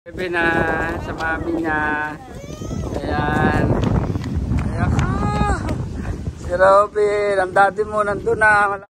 Bebe na sa mami niya. Ayan. Ayan. Si Robin, ang daddy mo nandun na.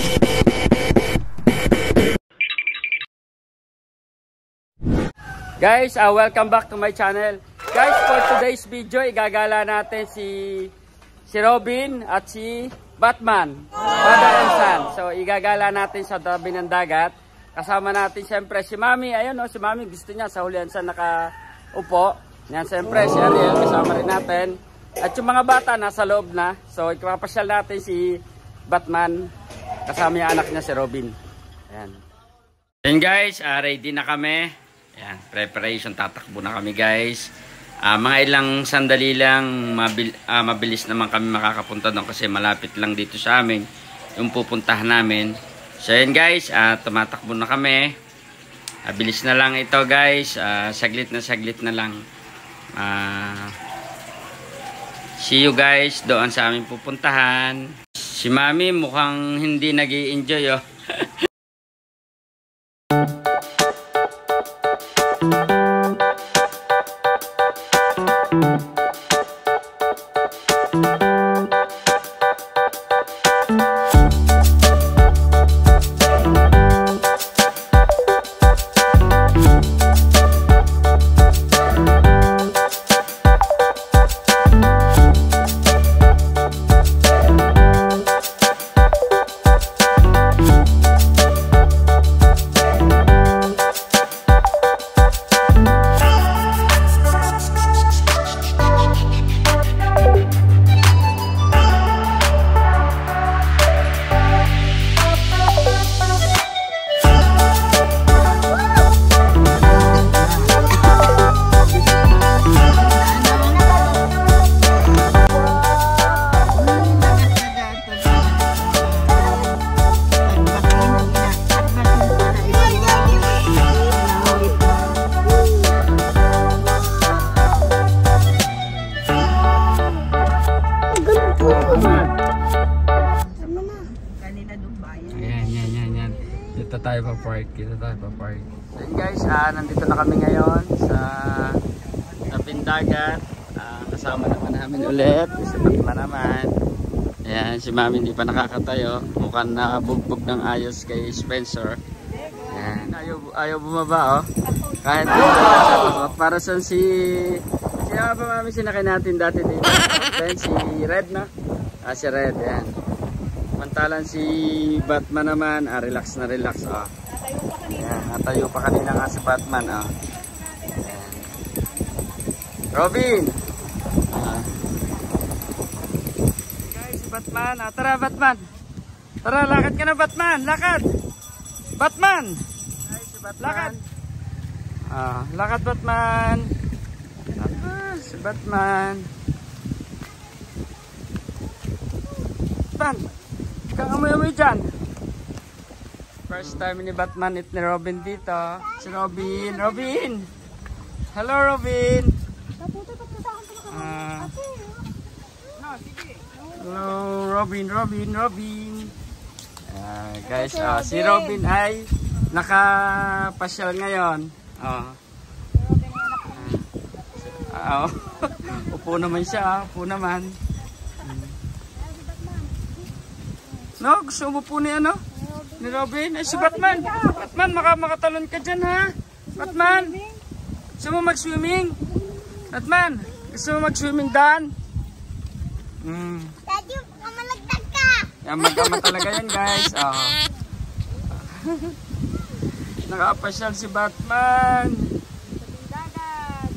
Guys, welcome back to my channel. Guys, for today's video, igagala natin si Robin at si Batman. Father and son. So, igagala natin sa tabi ng dagat. Kasama natin siyempre si Mami. Ayun o, si Mami gusto niya sa hulihan sa nakaupo. Yan siyempre si Ariel kasama rin natin. At yung mga bata nasa loob na. So ipapasyal natin si Batman. Kasama yung anak niya si Robin. Ayan. Ayan guys, ready na kami. Ayan, preparation, tatakbo na kami guys. Mga ilang sandali lang, mabilis naman kami makakapunta doon kasi malapit lang dito sa amin yung pupuntahan namin. So yun guys, tumatakbo na kami. Bilis na lang ito guys. Saglit na lang. See you guys doon sa aming pupuntahan. Si Mami mukhang hindi nag-i-enjoy oh. Dito tayo pa park. So yun guys, nandito na kami ngayon sa tabing dagat. Kasama naman namin ulit. Si Batman naman. Ayan, si Mami hindi pa nakakatayo. Mukhang nabugbog ng ayos kay Spencer. Ayan, ayaw bumaba oh. Kahit para sa si nga ba Mami sinakay natin dati dito. Then si Red na. Si Red, ayan. Mantalan si Batman naman, relax na relax oh. Ayan, natayo pa kanina nga si Batman oh. Ayan. Robin! Guys, si Batman tara Batman! Tara, lakad ka na Batman! Lakad! Batman! Guys, si Batman! Lakad! Lakad Batman! Si Batman! Batman! Kang amoy-amoy dyan! First time ni Batman at ni Robin dito. Si Robin. Robin! Hello Robin! Hello Robin. Guys, si Robin ay nakapasyal ngayon. Upo naman siya. Upo naman. No, gusto mo po ni ano? Ni Robin? Si Batman. Batman, makatalon ka dyan ha? Batman, gusto mo mag-swimming? Batman, gusto mo mag-swimming dan? Daddy, kamalagtag ka! Yan, magkama talaga yan guys. Nakapasyal si Batman. Dagat.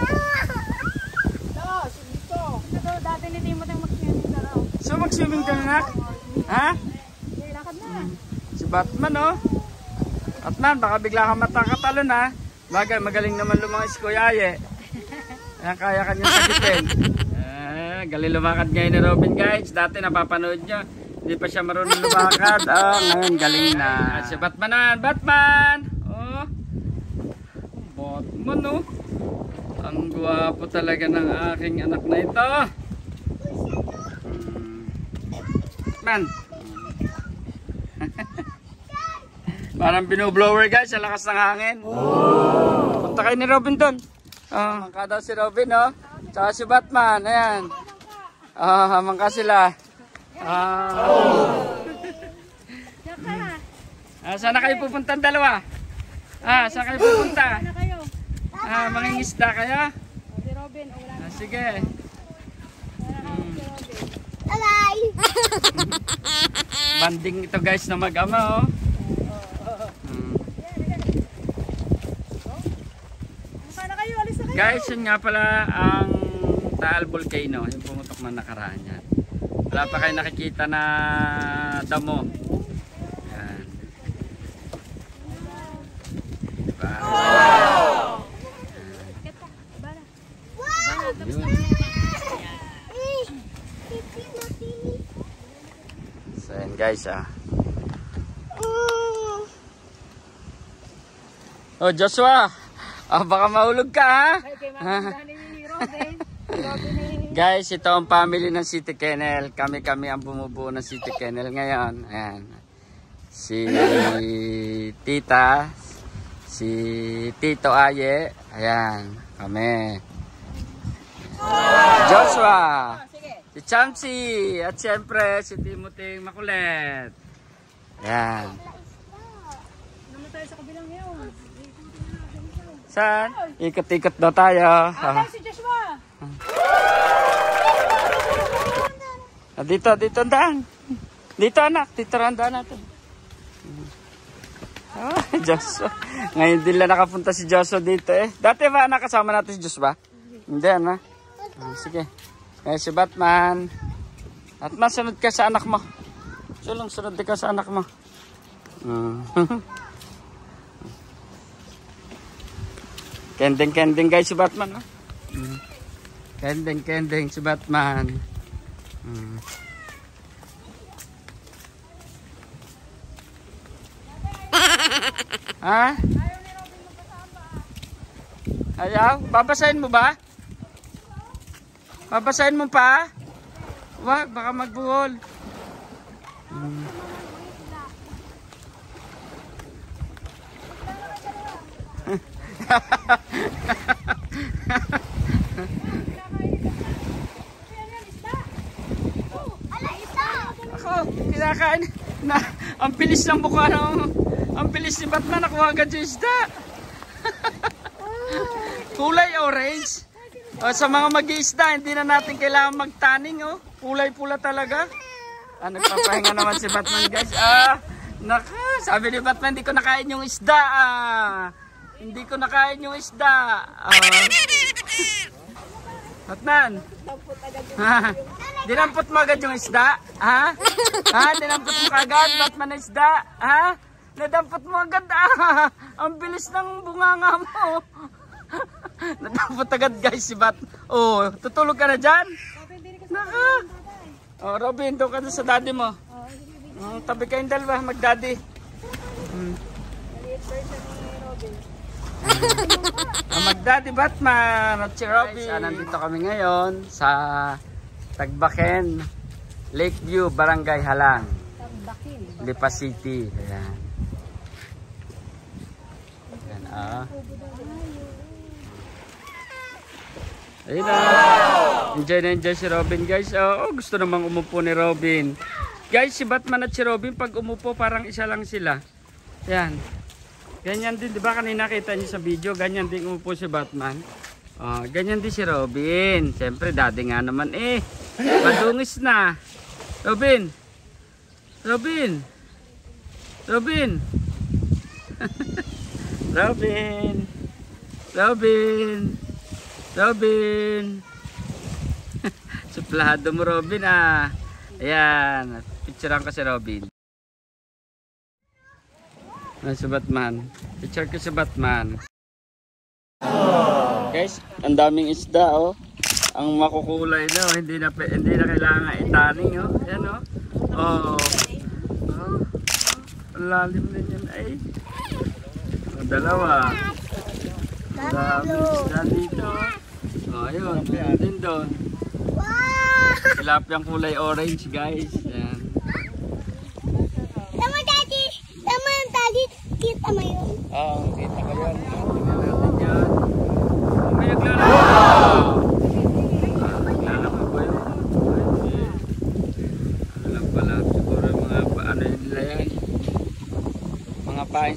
Dati hindi mo tayong mag-swimming ka raw. So mag-swimming ka na? Ha? Lakad na. Si Batman oh. Batman, baka bigla kang matakatalon ha. Bagay, magaling naman lumangis Kuya Aye. Kaya kanya sagitin. Galing lumakad ngayon ni Robin guys. Dati napapanood nyo, hindi pa siya marunong lumakad. Ngayon galing na. Si Batman naman. Batman! Batman oh. Ang gwapo talaga ng aking anak na ito. Batman! Parang binublower guys sa lakas ng hangin. Punta kayo ni Robin doon. Mangka daw si Robin, oh. Tsaka si Batman, ayan. Mangka sila. Saan na kayo pupunta dalawa? Saan kayo pupunta? Sana kayo. Mangingisda kayo? Si Robin, wala. Sige. Alay! Banding ito guys na mag-ama, oh. Sana kayo, alis na kayo. Guys, yun nga pala ang Taal Volcano, yung pumutok man nakaraan yan. Wala pa kayo nakikita na damo. Yan. Diba? Wow! Yun. So yan guys, Oh Joshua, baka mahulog ka, ha? Guys, ito ang family ng City Kennel. Kami ang bumubuo ng City Kennel ngayon. Ayan. Si Tita, si Tito Aye, ayan, kami. Joshua, si Chamsi, at siyempre si Timothy Makulet. Ayan. Naman tayo sa kabilang ngayon. Saan? Ikot-ikot daw tayo. Si Joshua! Dito daan. Dito anak, dito randaan natin. Joshua. Ngayon din lang nakapunta si Joshua dito eh. Dati ba nakasama natin si Joshua? Hindi na. Sige. Si Batman. Batman, sunod ka sa anak mo. Sunod ka sa anak mo. Kending guys si Batman. Kending si Batman. Ayaw? Babasahin mo ba? Babasahin mo pa? Wag, baka magbuhol. Ako, kinakain na. Ang bilis ng mukha ng... Ang bilis ni Batman, nakuha agad yung isda. Kulay orange. Sa mga mag-iisda, hindi na natin kailangan magtaning, oh. Kulay pula talaga. Nagpapahinga naman si Batman, guys. Sabi ni Batman, hindi ko nakain yung isda. Hindi ko nakain yung isda. Batman. Dinampot mo agad yung isda? Ha? Dinampot mo agad, Batman na isda? Ha? Nadampot mo agad, ang bilis ng bunganga mo. Nadampot agad guys si Batman. Tutulog ka na dyan? Naka. Robin, doon ka na sa daddy mo. Tabi kayong dalawa, mag-daddy. Mag-daddy Batman at si Robin. Nandito kami ngayon sa Tagbaken, Lakeview, Barangay Halang, Lipa City. Ayan. Ayun na. Enjoy na enjoy si Robin guys. Gusto namang umupo ni Robin. Guys, si Batman at si Robin pag umupo parang isa lang sila. Yan. Ganyan din, di ba kanina kita niyo sa video, ganyan din umupo si Batman. Ganyan din si Robin. Siyempre, daddy nga naman eh. Madungis na. Robin. Robin. Robin. Robin. Robin. Robin. Suplado mo Robin Ayan. Picturean ko si Robin. Si Batman. Picture ko si Batman. Guys, ang daming isda Ang makukulay na hindi na kailangan itaning Ayan Ang lalim na yan ay. Dalawa. Ang daming isda dito. Ayun, meron din doon. Tilapiyang kulay orange guys. Ayan. Tama daddy, kita mo yun. Kita ko yun. Tingnan natin yan.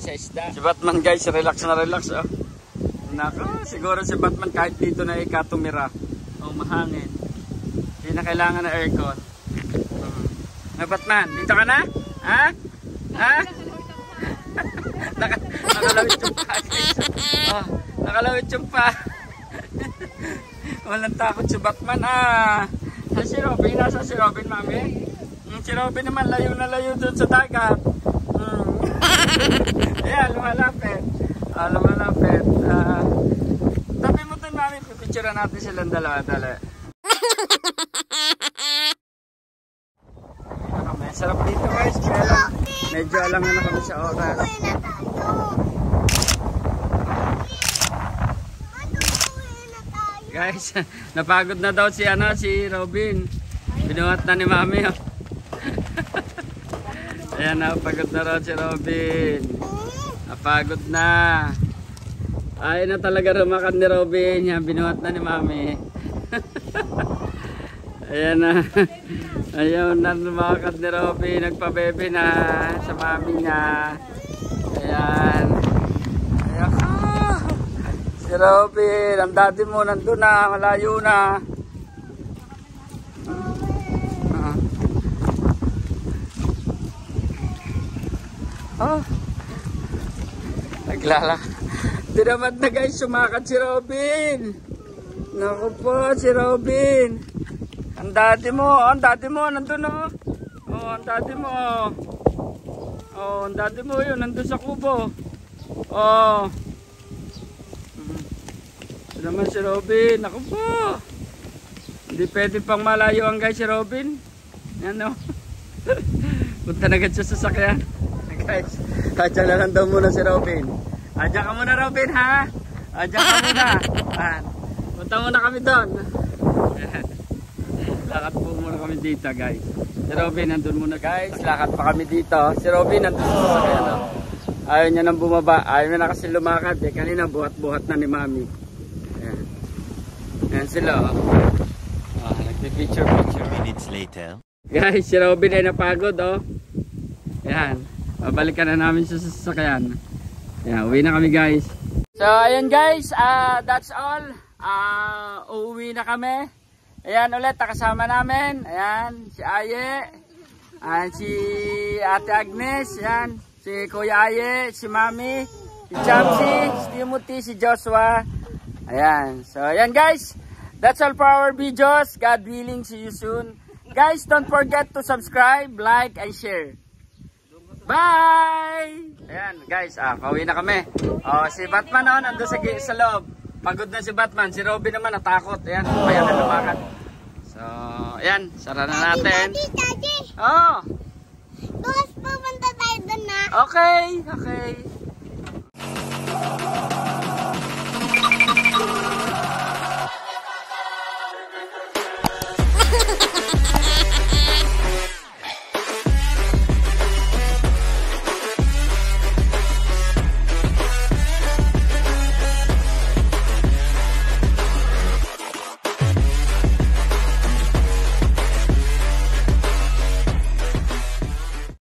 sa isda. Si Batman guys, relax na relax oh. Nako, siguro si Batman kahit dito na ikatumira. O mahangin. Hindi na kailangan ng aircon. Batman, dito ka na? Ha? Ha? Nakalawit yung pa. Oh, nakalawit yung pa. Walang takot si Batman si Robin, nasa si Robin mami? Si Robin naman layo na layo doon sa dagat. Ayan, lumalapit. Lumalapit. Tabi mo doon mami, pipicturean natin silang dalawa. Dali. Sarap dito guys, medyo alangan na kami sa oras. Guys, napagod na daw si Robin. Binuhat na ni Mami. Oh. Ayan, napagod na raw si Robin. Napagod na. Ayaw na talaga rumakan ni Robin. Yan, binuhat na ni Mami. Ayan na. Ayaw na rumakan ni Robin. Nagpabebe na sa Mami niya. Ayan. Ayan. Si Robin, ang daddy mo nandun na, malayo na. Naglala. Tinamad na guys, sumakat si Robin. Naku po, si Robin. Ang daddy mo, nandun na. Oh, ang daddy mo. Oh, ang daddy mo yun, nandun sa kubo. Oh. Ito naman si Robin. Ako po. Hindi pwede pang malayo ang guys si Robin. Yan o. Punta na agad sa sasakyan. Guys, adya na lang daw muna si Robin. Adya ka muna Robin ha. Adya ka muna. Punta muna kami doon. Lakad po muna kami dito guys. Si Robin nandun muna guys. Lakad pa kami dito. Si Robin nandun sa sasakyan. Ayaw niya nang bumaba. Ayaw niya na kasi lumakad. Kanina buhat-buhat na ni Mami. Ayan sila nagpipicture. Minutes later. Guys, si Robin ay napagod Ayan, babalikan na namin sa sasakyan. Ayan, uwi na kami guys. So ayan guys, that's all. Uuwi na kami. Ayan ulit, kasama namin. Ayan, si Aye. Ayan, si Ate Agnes. Ayan, si Kuya Aye, si Mami, si Chapsi, si Timothy, si Joshua. Ayan. So, ayan guys. That's all for our videos. God willing, see you soon. Guys, don't forget to subscribe, like, and share. Bye! Ayan guys, pauwi na kami. Si Batman nandun sa loob. Pagod na si Batman. Si Robin naman natakot. Ayan, kaya na lumakad. So, ayan. Sara na natin. Daddy! Oh! Bukas pupunta tayo doon na. Okay, okay.